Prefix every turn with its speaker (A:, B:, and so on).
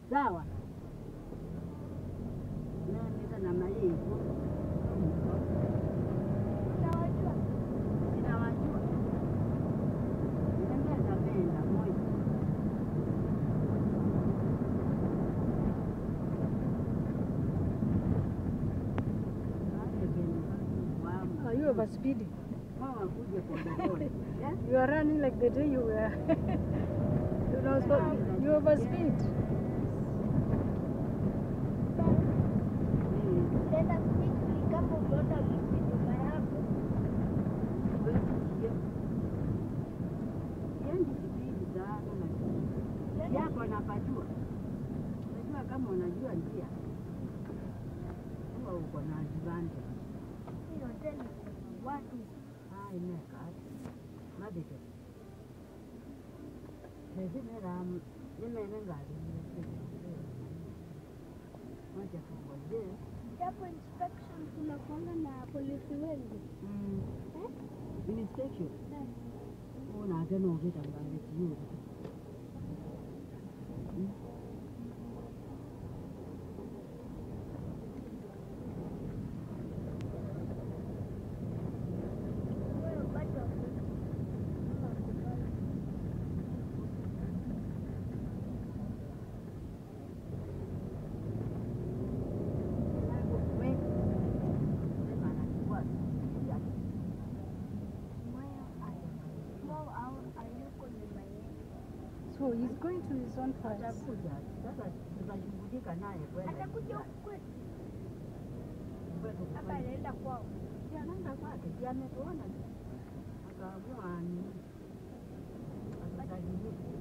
A: Sawa. Mimi na Maria.
B: Are you overspeeding? You are running like the day you were. You overspeed.
A: Kama unajua njia huwa uko na advantage. Hiyo tena watu imeka mabito nezimera nimenengali moja kwa moja
C: Japo inspection tunakuanga na polisi wengi.
A: Inspection una tena uvita ngale hiyo
B: So he's going to his own place.
A: Sasa tutashughulika naye kwenda.
C: Atakuja kwetu. Hapa anaenda kwao.
A: Anaenda kwake, ametuona. Akaamua ni. Akasalimia.